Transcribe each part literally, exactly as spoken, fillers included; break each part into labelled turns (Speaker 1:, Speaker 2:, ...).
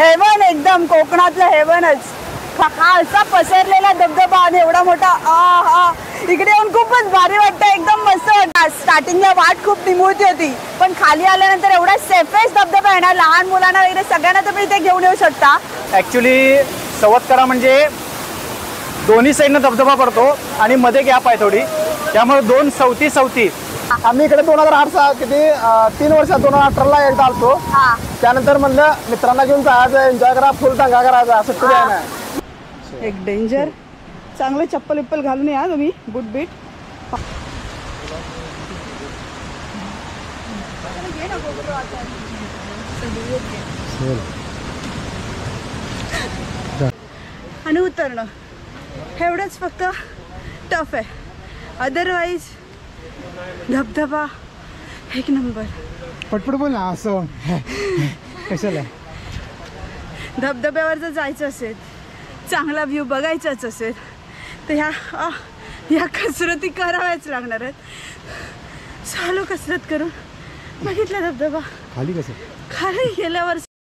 Speaker 1: Haven एकदम कोकणातलं हेवनच. हा असा पसरलेला धबधबा आणि एवढा मोठा आ हा इकडे येऊन खूपच भारी वाटतं. एकदम मस्त वाटतं. स्टार्टिंगला वाट खूप निमुळती होती पण खाली आल्यानंतर एवढा सेफेस्ट धबधबा आहे ना. लहान मुलांना वगैरे सगळ्यांना तुम्ही इथे घेऊन येऊ शकता.
Speaker 2: ऍक्च्युली सवतकडा म्हणजे दोन्ही साईडनं धबधबा पडतो आणि मध्ये गॅप आहे थोडी, त्यामुळे दोन सवती सवती. आम्ही इकडे दोन हजार आठ किती तीन वर्षात दोन हजार अठराला एकदा आलतो. त्यानंतर म्हणलं मित्रांना घेऊन जायचं, एन्जॉय करा, फुल दंगा करायचा असं तरी आहे ना.
Speaker 1: एक डेंजर. चांगले चप्पल विप्पल घालून या तुम्ही, बूट बीट. आणि उतरणं एवढंच फक्त टफ आहे. अदरवाईज धबधबा एक नंबर.
Speaker 2: पटपट बोल ना. असं कशाला
Speaker 1: धबधब्यावर जर जायचं असेल, चांगला व्ह्यू बघायचाच असेल तर ह्या ह्या कसरती कराव्याच लागणार आहेत. चालू कसरत करून बघितला धबधबा.
Speaker 2: खाली कसं
Speaker 1: खाली गेल्यावर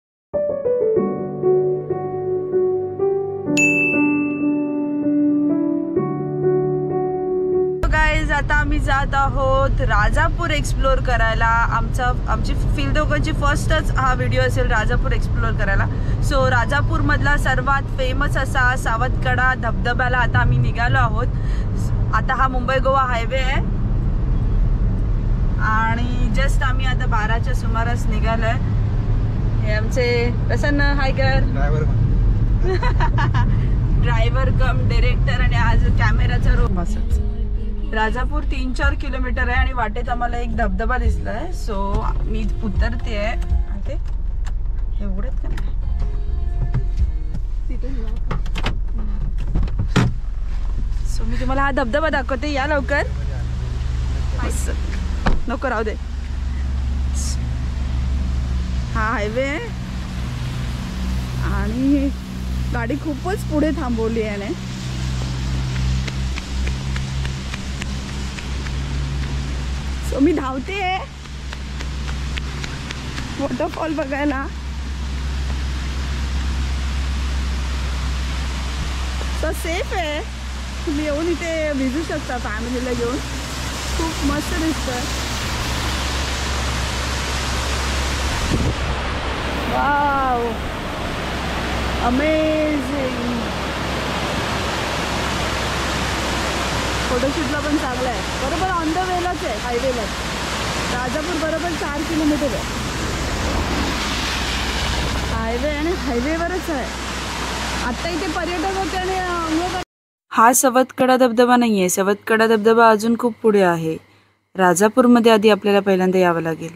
Speaker 1: आता आम्ही जात आहोत राजापूर एक्सप्लोर करायला. आमचा आमची फिल्डोकरची फर्स्टच हा व्हिडिओ असेल राजापूर एक्सप्लोर करायला. सो राजापूर मधला सर्वात फेमस असा सावतकडा धबधब्याला आता आम्ही निघालो आहोत. आता हा मुंबई गोवा हायवे आहे आणि जस्ट आम्ही आता बाराच्या सुमारास निघालोय. हे आमचे Prasanna Haikar driver cum director आणि आज कॅमेराचा रोल असच. राजापूर तीन चार किलोमीटर आहे आणि वाटेत आम्हाला एक धबधबा दिसलाय. सो मी उतरते आहे. एवढंच का नाही सो मी तुम्हाला हा धबधबा दाखवते. या लवकर. नको राहू दे. हा हायवे आहे आणि गाडी खूपच पुढे थांबवली आहे. सो मी धावते वॉटरफॉल बघायला. सो सेफ आहे. तुम्ही येऊन इथे भिजू शकता फॅमिलीला घेऊन. खूप मस्त दिसतं. Wow amazing. फोटोशूटला पण चांगलं आहे. बरोबर ऑन द वेलाच आहे, हायवेला. राजापूर बरोबर चार किलोमीटर आहे. हायवे आणि हायवेवरच आहे. आता इथे पर्यटक होते आणि अंघोळ. हा सवतकडा धबधबा नाही आहे. सवतकडा धबधबा अजून खूप पुढे आहे. राजापूरमध्ये आधी आपल्याला पहिल्यांदा यावं लागेल.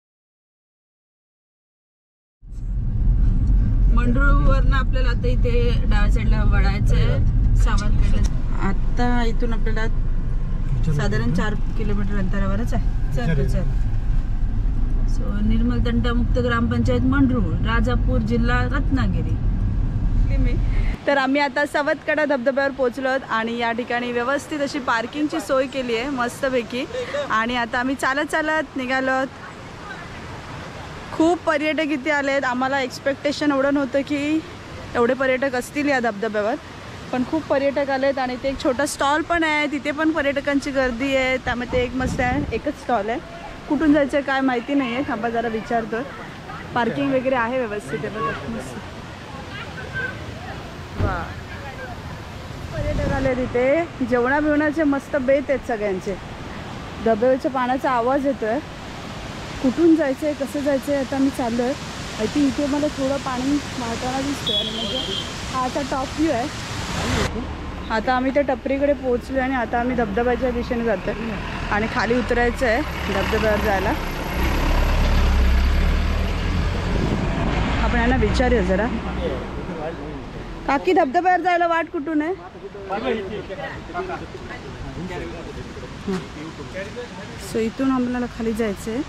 Speaker 1: मंडरूवरनं आपल्याला आता इथे डाव्या साईडला वळायचं आहे सावतकडा. आता इथून आपल्याला साधारण चार किलोमीटर अंतरावरच आहे. चल चल. सो निर्मल तंटामुक्त ग्रामपंचायत मंडरूळ, राजापूर, जिल्हा रत्नागिरी. तर आम्ही आता सवतकडा धबधब्यावर पोहोचलो आहोत आणि या ठिकाणी व्यवस्थित अशी पार्किंगची सोय केली आहे मस्तपैकी. आणि आता आम्ही चालत चालत निघालो आहोत. खूप पर्यटक इथे आले आहेत. आम्हाला एक्सपेक्टेशन एवढं नव्हतं की एवढे पर्यटक असतील या धबधब्यावर, पण खूप पर्यटक आलेत. आणि ते एक छोटा स्टॉल पण आहे, तिथे पण पर्यटकांची गर्दी आहे. त्यामुळे ते एक मस्त आहे. एकच स्टॉल आहे. कुठून जायचं काय माहिती नाही आहे. थांबा जरा विचारतो. पार्किंग वगैरे आहे व्यवस्थित आहे बघा. वा पर्यटक आले तिथे. जेवणा बिवणाचे मस्त बेत आहेत सगळ्यांचे. धबधब्याच्या पाण्याचा आवाज येतोय. कुठून जायचं आहे कसं जायचं आहे आता मी चाललो आहे. आय थिंक इथे मला थोडं पाणी वाहताना दिसतंय आणि म्हणजे हा आता टॉप व्ह्यू आहे. आता आम्ही त्या टपरीकडे पोहोचलो आणि आता आम्ही धबधब्याच्या दिशेने जातो आणि खाली उतरायचं आहे धबधब्यावर जायला. आपण यांना विचारूया जरा. काकी धबधब्यावर जायला वाट कुठून आहे? सो इथून आम्हाला खाली जायचं आहे.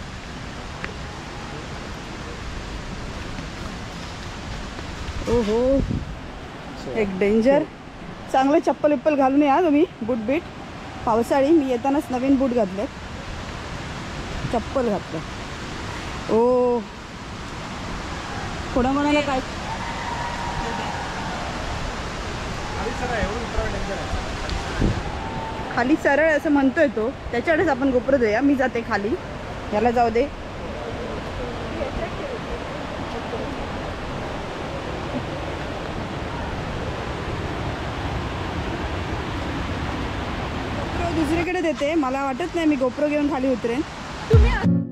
Speaker 1: ओहो एक डेंजर. चांगले चप्पल विप्पल घालून या तुम्ही, बूट बीट. पावसाळी मी येतानाच नवीन बूट घातले, चप्पल घातलं. ओ कोणाकोणाला काय खाली सरळ असं म्हणतोय तो, त्याच्याकडेच आपण गोप्रो देऊया. मी जाते खाली, याला जाऊ दे. गोप्रो दुसरीकडे देते, मला वाटत नाही मी गोप्रो घेऊन खाली उतरेन. तुम्ही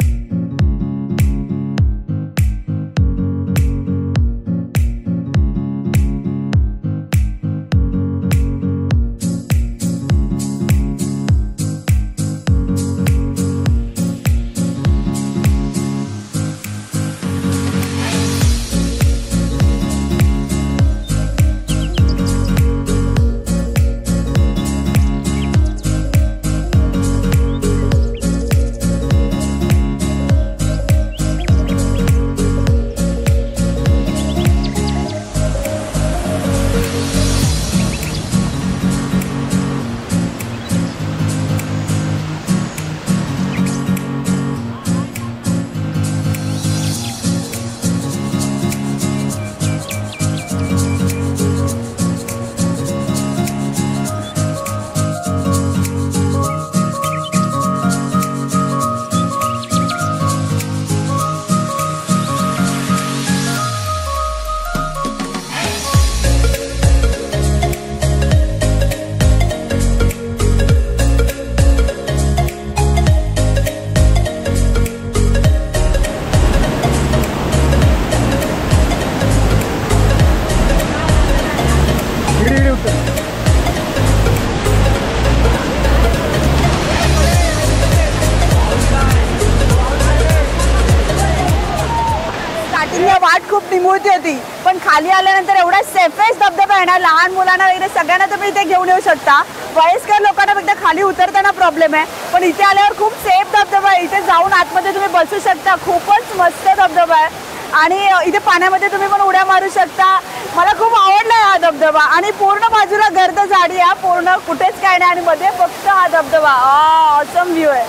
Speaker 1: वाट खूप निमुळती होती, पण खाली आल्यानंतर एवढा सेफेस्ट धबधबा आहे ना, लहान मुलांना वगैरे सगळ्यांना तुम्ही इथे घेऊन येऊ शकता. वयस्कर लोकांना फक्त खाली उतरताना प्रॉब्लेम आहे, पण इथे आल्यावर खूप सेफ धबधबा आहे. इथे जाऊन आतमध्ये तुम्ही बसू शकता, खूपच मस्त धबधबा आहे. आणि इथे पाण्यामध्ये तुम्ही पण उड्या मारू शकता. मला खूप आवडला हा धबधबा. आणि पूर्ण बाजूला गर्द झाडी आहे, पूर्ण कुठेच काय नाही, आणि मध्ये फक्त हा धबधबा. ऑसम व्ह्यू आहे.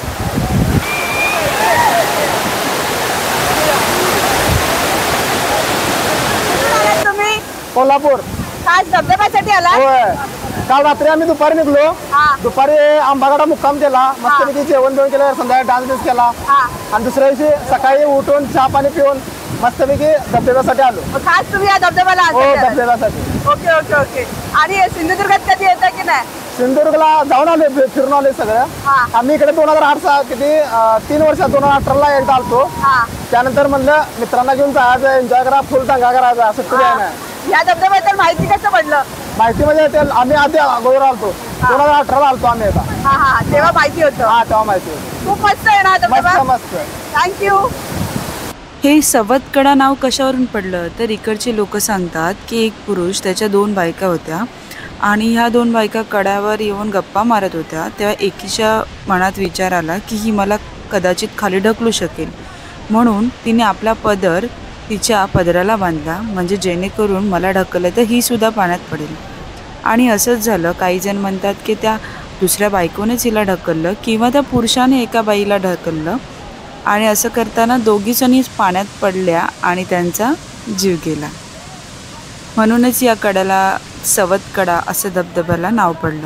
Speaker 1: तुम्ही
Speaker 2: कोल्हापूर
Speaker 1: खास धबधब्यासाठी आला?
Speaker 2: होय, काल रात्री आम्ही दुपारी निघलो. दुपारी आंबागडा मुक्काम केला, मस्तपैकी जेवण जेवण केलं, संध्याकाळी डान्स बिन्स केला, आणि दुसऱ्या दिवशी सकाळी उठून चहा पाणी पिऊन मस्तपैकी धबधब्यासाठी आलो.
Speaker 1: खास तुम्ही या धबधब्याला
Speaker 2: हो, धबधब्यासाठी.
Speaker 1: Okay okay okay. आणि सिंधुदुर्गात कधी येतं की नाही?
Speaker 2: सिंधुदुर्गला जाऊन आले, फिरून आले सगळं. आम्ही इकडे दोन हजार आठ सा किती तीन वर्षात दोन हजार अठराला एकदा आलतो. त्यानंतर म्हणलं मित्रांना घेऊन जायचं, एन्जॉय करा, फुल दंगा करायचा, असं कुठे आहे ना.
Speaker 1: या धबधब्याबद्दल माहिती कसं पडलं?
Speaker 2: माहिती म्हणजे आम्ही आधी अगोदर आलतो, दोन हजार अठराला आलतो आम्ही आता.
Speaker 1: हा हा, तेव्हा माहिती होतं.
Speaker 2: हा, तेव्हा माहिती होतं.
Speaker 1: खूप मस्त आहे ना धबधबा?
Speaker 2: मस्त.
Speaker 1: थँक्यू.
Speaker 3: हे सवतकडा नाव कशावरून पडलं तर इकडचे लोक सांगतात की एक पुरुष त्याच्या दोन बायका होत्या आणि ह्या दोन बायका कड्यावर येऊन गप्पा मारत होत्या. तेव्हा एकीच्या मनात विचार आला की ही मला कदाचित खाली ढकलू शकेल, म्हणून तिने आपला पदर तिच्या पदराला बांधला, म्हणजे जेणेकरून मला ढकललं तर ही सुद्धा पाण्यात पडेल. आणि असंच झालं. काही जण म्हणतात की त्या दुसऱ्या बायकोनेच हिला ढकललं किंवा त्या पुरुषाने एका बाईला ढकललं, आणि असं करताना दोघीजणी पाण्यात पडल्या आणि त्यांचा जीव गेला. म्हणूनच या कड्याला सवतकडा असं धबधब्याला नाव पडलं.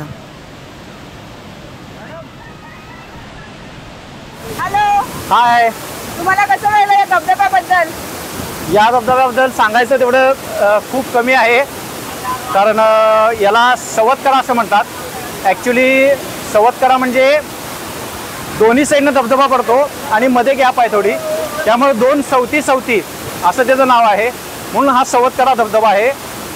Speaker 1: Hello,
Speaker 2: hi.
Speaker 1: तुम्हाला कसं वाटलं या धबधब्याबद्दल?
Speaker 2: या धबधब्याबद्दल सांगायचं तेवढं खूप कमी आहे, कारण याला सवतकडा असं म्हणतात. ॲक्च्युली सवतकडा म्हणजे दोन्ही साईडनं धबधबा पडतो आणि मध्ये गॅप आहे थोडी, त्यामुळे दोन सवती सवती असं त्याचं नाव आहे, म्हणून हा सवतकडा धबधबा आहे.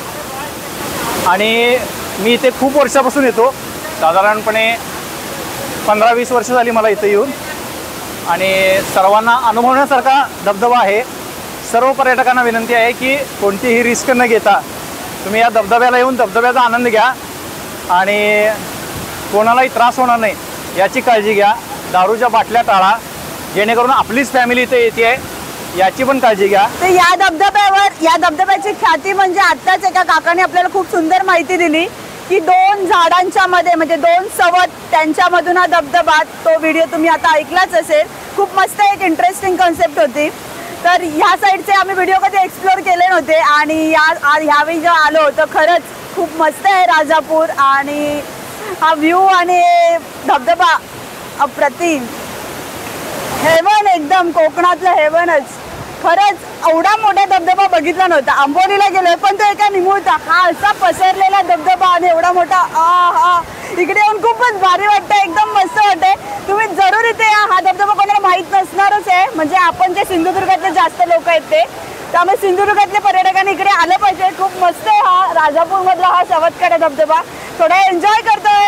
Speaker 2: आणि मी इथे खूप वर्षापासून येतो, साधारणपणे पंधरा वीस वर्ष झाली मला इथे येऊन, आणि सर्वांना अनुभवण्यासारखा धबधबा आहे. सर्व पर्यटकांना विनंती आहे की कोणतीही रिस्क न घेता तुम्ही या धबधब्याला येऊन धबधब्याचा आनंद घ्या, आणि कोणालाही त्रास होणार नाही याची काळजी घ्या. दारूच्या बाटल्या टाळा, जेणेकरून आपलीच फॅमिली इथे येते आहे याची पण काळजी घ्या.
Speaker 1: तर या धबधब्यावर, या धबधब्याची ख्याती म्हणजे आत्ताच एका काकाने आपल्याला खूप सुंदर माहिती दिली की दोन झाडांच्या मध्ये, म्हणजे दोन सवत त्यांच्यामधून हा धबधबा. तो व्हिडिओ तुम्ही आता ऐकलाच असेल. खूप मस्त एक इंटरेस्टिंग कॉन्सेप्ट होती. तर ह्या साईडचे आम्ही व्हिडिओ कधी एक्सप्लोर केले नव्हते आणि या ह्यावेळी जेव्हा आलो तर खरंच खूप मस्त आहे राजापूर. आणि हा व्ह्यू आणि धबधबा अप्रतिम, हेवन, एकदम कोकणातलं हेवनच. खरंच एवढा मोठा धबधबा बघितला नव्हता. आंबोलीला गेलोय पण तो एका निमुळता, हा असा पसरलेला धबधबा आणि एवढा मोठा. आ हा इकडे येऊन खूपच भारी वाटतं, एकदम मस्त वाटतंय. तुम्ही जरूर इथे या. हा धबधबा कोणाला माहीत नसणारच आहे, म्हणजे आपण जे सिंधुदुर्गातले जास्त लोक आहेत ते, त्यामुळे सिंधुदुर्गातल्या पर्यटकांनी इकडे आलं पाहिजे. खूप मस्त आहे हा राजापूरमधला हा सवतकडा धबधबा. थोडा एन्जॉय करतोय.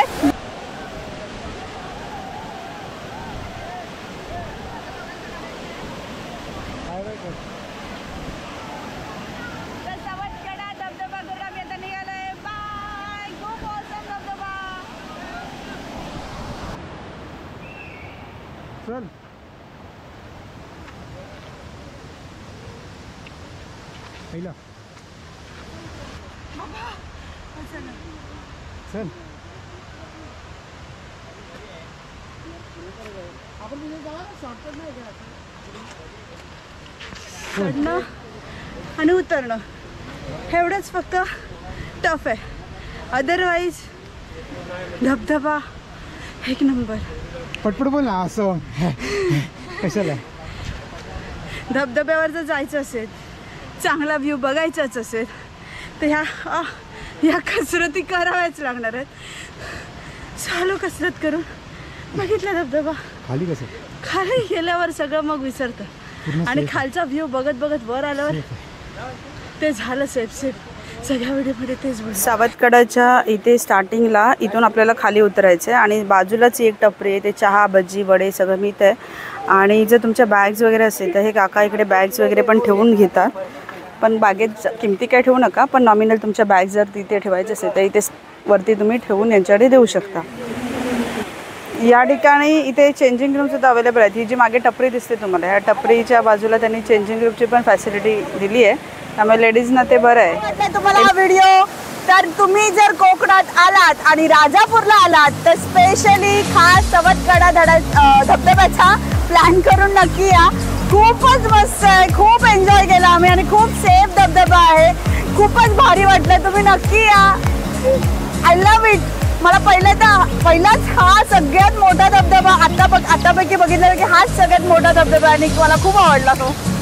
Speaker 1: सवतकडा धबधबा करून आम्ही आता निघालोय. बाय. खूप ऑसम धबधबा.
Speaker 2: चल पहिला चल
Speaker 1: चढणं आणि उतरणं एवढंच फक्त टफ आहे. अदरवाईज धबधबा एक नंबर.
Speaker 2: पटपट बोल ना. असं कशाला
Speaker 1: धबधब्यावर जर जायचं असेल, चांगला व्ह्यू बघायचाच असेल तर ह्या आ, ह्या कसरती कराव्याच लागणार आहेत. चालू कसरत करून बघितला धबधबा,
Speaker 2: खाली कसं
Speaker 1: खाली गेल्यावर सगळं मग विसरतं आणि खालचा व्ह्यू बघत बघत वर आल्यावर ते झालं सेफ सेफ. सगळ्या व्हिडिओमध्ये तेच बोल.
Speaker 3: सावतकडाच्या इथे स्टार्टिंगला इथून आपल्याला खाली उतरायचं आहे आणि बाजूलाच एक टपरी आहे, ते चहा भजी वडे सगळं मिळतं आहे. आणि जर तुमच्या बॅग्स वगैरे असेल तर हे काका इकडे बॅग्स वगैरे पण ठेवून घेतात, पण बागेत किमती काय ठेवू नका, पण नॉमिनल तुमच्या बॅग जर तिथे ठेवायचे असेल तर इथे वरती तुम्ही ठेवून यांच्याकडे देऊ शकता. या ठिकाणी इथे चेंजिंग रूम सुद्धा अवेलेबल आहेत. ही जी मागे टपरी दिसते तुम्हाला, ह्या टपरीच्या बाजूला त्यांनी चेंजिंग रूमची पण फॅसिलिटी दिली आहे, त्यामुळे लेडीजना ते बरं आहे.
Speaker 1: तुम्हाला हा व्हिडिओ तर तुम्ही जर कोकणात आलात आणि राजापूरला आलात तर स्पेशली खास सवतकडा धडा धबधब्याचा प्लॅन करून नक्की या. खूपच मस्त आहे, खूप एन्जॉय केला आम्ही आणि खूप सेफ धबधबा आहे. खूपच भारी वाटलं. तुम्ही नक्की या. I love it. मला पहिला तर पहिलाच हा सगळ्यात मोठा धबधबा आता बघ आतापैकी बघितलं की हाच सगळ्यात मोठा धबधबा आणि मला खूप आवडला तो.